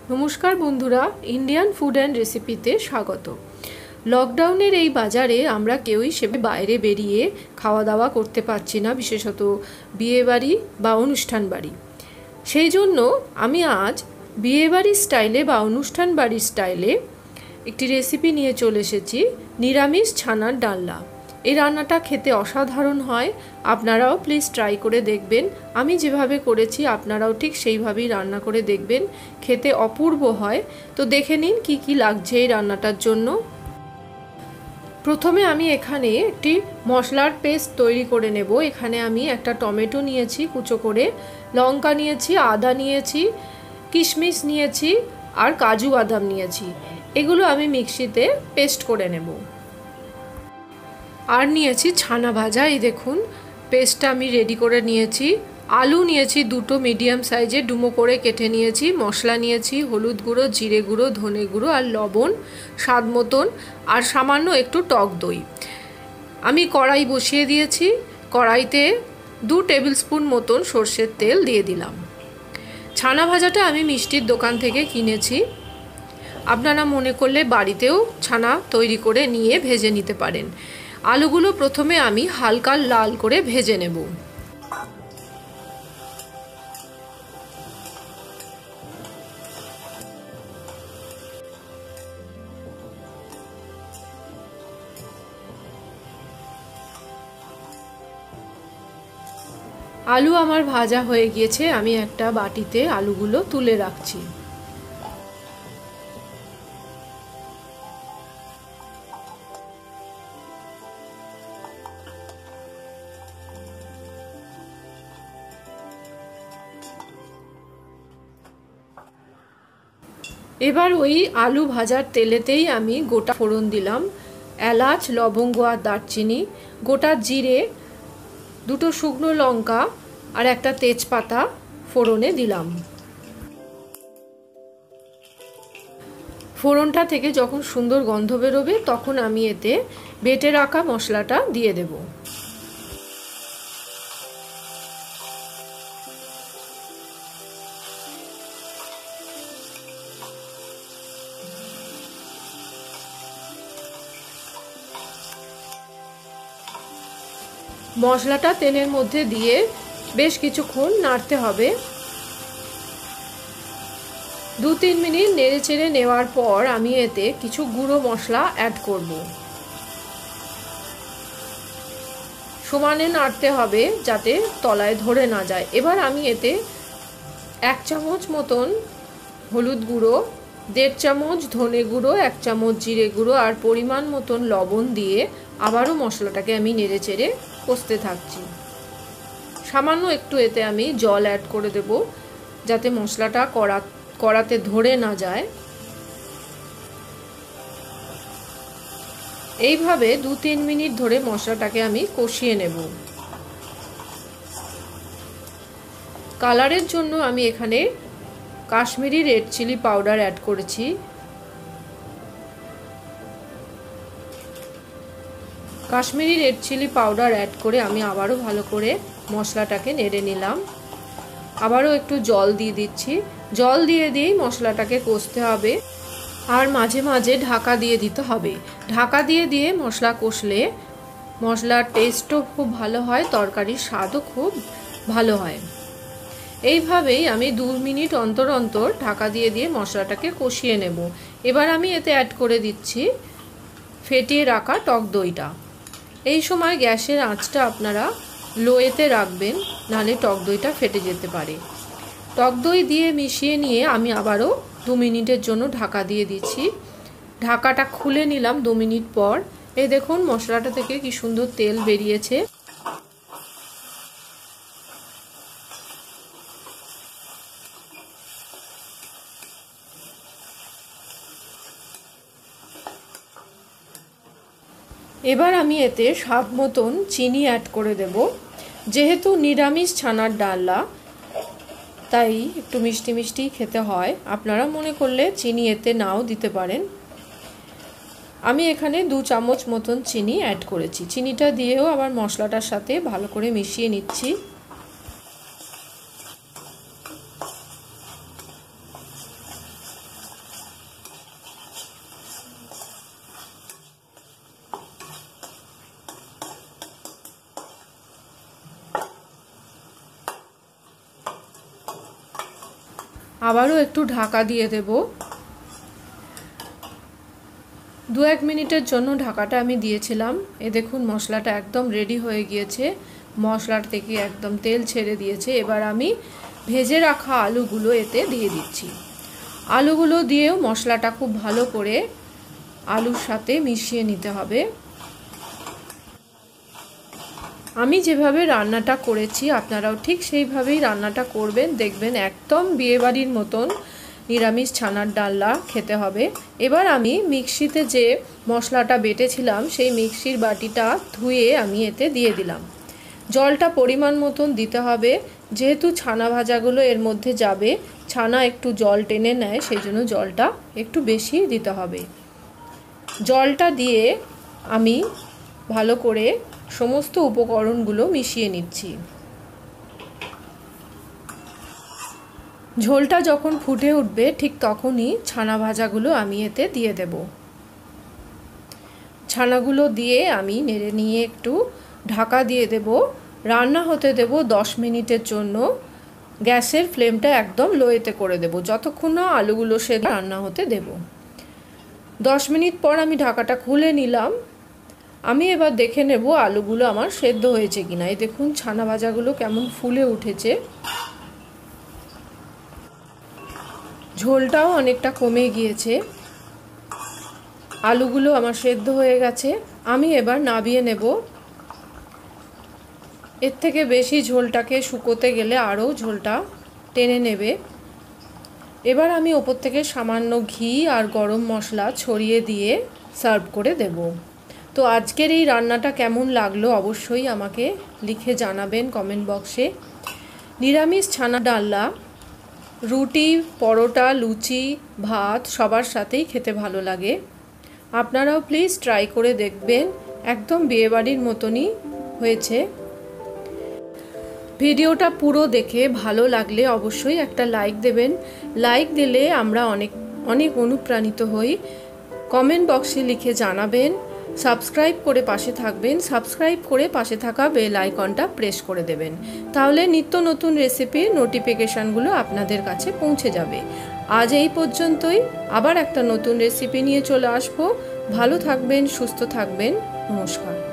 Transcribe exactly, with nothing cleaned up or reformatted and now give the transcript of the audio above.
নমস্কার বন্ধুরা, Indian food and রেসিপিতে স্বাগত। লকডাউনের এই বাজারে আমরা কেউই সে বাইরে বেরিয়ে খাওয়া দাওয়া করতে পারছি না, বিশেষত বিয়েবাড়ি বা অনুষ্ঠান বাড়ি। সেই জন্য আমি আজ বিয়েবাড়ির স্টাইলে বা অনুষ্ঠান বাড়ির স্টাইলে একটি রেসিপি নিয়ে চলে এসেছি, নিরামিষ ছানার ডালনা। এই রান্নাটা খেতে অসাধারণ হয়, আপনারাও প্লিজ ট্রাই করে দেখবেন। আমি যেভাবে করেছি আপনারাও ঠিক সেইভাবেই রান্না করে দেখবেন, খেতে অপূর্ব হয়। তো দেখে নিন কি কি লাগছে এই রান্নাটার জন্য। প্রথমে আমি এখানে একটি মশলার পেস্ট তৈরি করে নেব। এখানে আমি একটা টমেটো নিয়েছি কুচো করে, লঙ্কা নিয়েছি, আদা নিয়েছি, কিশমিশ নিয়েছি আর কাজু বাদাম নিয়েছি। এগুলো আমি মিক্সিতে পেস্ট করে নেব। আর নিয়েছি ছানা ভাজা। এই দেখুন পেস্টটা আমি রেডি করে নিয়েছি। আলু নিয়েছি দুটো মিডিয়াম সাইজের, ডুমো করে কেটে নিয়েছি। মশলা নিয়েছি হলুদ গুঁড়ো, জিরে গুঁড়ো, ধনে গুঁড়ো আর লবণ স্বাদ মতন, আর সামান্য একটু টক দই। আমি কড়াই বসিয়ে দিয়েছি। কড়াইতে দু টেবিল স্পুন মতন সর্ষের তেল দিয়ে দিলাম। ছানা ভাজাটা আমি মিষ্টির দোকান থেকে কিনেছি, আপনারা মনে করলে বাড়িতেও ছানা তৈরি করে নিয়ে ভেজে নিতে পারেন। আলুগুলো প্রথমে আমি হালকা লাল করে ভেজে নেব। আলু আমার ভাজা হয়ে গিয়েছে, আমি একটা বাটিতে আলুগুলো তুলে রাখছি। এবার ওই আলু ভাজার তেলেতেই আমি গোটা ফোড়ন দিলাম, এলাচ, লবঙ্গ আর দারচিনি, গোটা জিরে, দুটো শুকনো লঙ্কা আর একটা তেজপাতা ফোড়নে দিলাম। ফোড়নটা থেকে যখন সুন্দর গন্ধ বেরোবে তখন আমি এতে বেটে রাখা মশলাটা দিয়ে দেব। মশলাটা তেলের মধ্যে দিয়ে বেশ কিছুক্ষণ নাড়তে হবে। দু তিন মিনিট নেড়ে চেড়ে নেওয়ার পর আমি এতে কিছু গুঁড়ো মশলা অ্যাড করব। সমানে নাড়তে হবে যাতে তলায় ধরে না যায়। এবার আমি এতে এক চামচ মতন হলুদ গুঁড়ো, দেড় চামচ ধনে গুঁড়ো, এক চামচ জিরে গুঁড়ো আর পরিমাণ মতন লবণ দিয়ে আবারও মশলাটাকে আমি নেড়ে চেড়ে কষতে থাকছি। সামান্য একটু এতে আমি জল অ্যাড করে দেব যাতে মশলাটা কড়া কড়াতে ধরে না যায়। এইভাবে দু তিন মিনিট ধরে মশলাটাকে আমি কষিয়ে নেব। কালারের জন্য আমি এখানে Kashmiri red chili powder add করেছি। Kashmiri red chili powder add করে আমি আবারও ভালো করে মশলাটাকে নেড়ে নিলাম। আবারও একটু জল দিয়ে দিচ্ছি। জল দিয়ে দিয়েই মশলাটাকে কষতে হবে আর মাঝে মাঝে ঢাকা দিয়ে দিতে হবে। ঢাকা দিয়ে দিয়ে মশলা কষলে মশলার টেস্টও খুব ভালো হয়, তরকারির স্বাদও খুব ভালো হয়। এইভাবেই আমি দু মিনিট অন্তর অন্তর ঢাকা দিয়ে দিয়ে মশলাটাকে কষিয়ে নেব। এবার আমি এতে অ্যাড করে দিচ্ছি ফেটিয়ে রাখা টক দইটা। এই সময় গ্যাসের আঁচটা আপনারা লোয়েতে রাখবেন, নাহলে টক দইটা ফেটে যেতে পারে। টক দই দিয়ে মিশিয়ে নিয়ে আমি আবারও দু মিনিটের জন্য ঢাকা দিয়ে দিচ্ছি। ঢাকাটা খুলে নিলাম দু মিনিট পর। এই দেখুন মশলাটা থেকে কি সুন্দর তেল বেরিয়েছে। এবার আমি এতে স্বাদ মতন চিনি অ্যাড করে দেব। যেহেতু নিরামিষ ছানার ডালনা তাই একটু মিষ্টি মিষ্টি খেতে হয়, আপনারা মনে করলে চিনি এতে নাও দিতে পারেন। আমি এখানে দু চামচ মতন চিনি অ্যাড করেছি। চিনিটা দিয়েও আবার মশলাটার সাথে ভালো করে মিশিয়ে নিচ্ছি। আবারও একটু ঢাকা দিয়ে দেব। দু এক মিনিটের জন্য ঢাকাটা আমি দিয়েছিলাম। এ দেখুন মশলাটা একদম রেডি হয়ে গিয়েছে, মশলার থেকে একদম তেল ছেড়ে দিয়েছে। এবার আমি ভেজে রাখা আলুগুলো এতে দিয়ে দিচ্ছি। আলুগুলো দিয়েও মশলাটা খুব ভালো করে আলুর সাথে মিশিয়ে নিতে হবে। আমি যেভাবে রান্নাটা করেছি আপনারাও ঠিক সেইভাবেই রান্নাটা করবেন, দেখবেন একদম বিয়েবাড়ির মতন নিরামিষ ছানার ডালনা খেতে হবে। এবার আমি মিক্সিতে যে মশলাটা বেটেছিলাম সেই মিক্সির বাটিটা ধুয়ে আমি এতে দিয়ে দিলাম। জলটা পরিমাণ মতন দিতে হবে, যেহেতু ছানা ভাজাগুলো এর মধ্যে যাবে, ছানা একটু জল টেনে নেয়, সেই জন্য জলটা একটু বেশি দিতে হবে। জলটা দিয়ে আমি ভালো করে সমস্ত উপকরণগুলো মিশিয়ে নিচ্ছি। ঝোলটা যখন ফুটে উঠবে ঠিক তখনই ছানা ভাজাগুলো আমি এতে দিয়ে দেব। ছানাগুলো দিয়ে আমি নেড়ে নিয়ে একটু ঢাকা দিয়ে দেব। রান্না হতে দেব দশ মিনিটের জন্য। গ্যাসের ফ্লেমটা একদম লোয়েতে করে দেব যতক্ষণ না আলুগুলো সেদ্ধ রান্না হতে দেব। দশ মিনিট পর আমি ঢাকাটা খুলে নিলাম। আমি এবার দেখে নেব আলুগুলো আমার সেদ্ধ হয়েছে কিনা। এই দেখুন ছানা ভাজাগুলো কেমন ফুলে উঠেছে, ঝোলটাও অনেকটা কমে গিয়েছে, আলুগুলো আমার সেদ্ধ হয়ে গেছে। আমি এবার নাবিয়ে নেব। এর থেকে বেশি ঝোলটাকে শুকোতে গেলে আরও ঝোলটা টেনে নেবে। এবার আমি ওপর থেকে সামান্য ঘি আর গরম মশলা ছড়িয়ে দিয়ে সার্ভ করে দেব। তো আজকের এই রান্নাটা কেমন লাগলো অবশ্যই আমাকে লিখে জানাবেন কমেন্ট বক্সে। নিরামিষ ছানা ডালনা রুটি, পরোটা, লুচি, ভাত সবার সাথেই খেতে ভালো লাগে। আপনারাও প্লিজ ট্রাই করে দেখবেন, একদম বিয়েবাড়ির মতনই হয়েছে। ভিডিওটা পুরো দেখে ভালো লাগলে অবশ্যই একটা লাইক দেবেন। লাইক দিলে আমরা অনেক অনেক অনুপ্রাণিত হই। কমেন্ট বক্সে লিখে জানাবেন। সাবস্ক্রাইব করে পাশে থাকবেন। সাবস্ক্রাইব করে পাশে থাকা বেল আইকনটা প্রেস করে দেবেন, তাহলে নিত্য নতুন রেসিপির নোটিফিকেশানগুলো আপনাদের কাছে পৌঁছে যাবে। আজ এই পর্যন্তই, আবার একটা নতুন রেসিপি নিয়ে চলে আসবো। ভালো থাকবেন, সুস্থ থাকবেন। নমস্কার।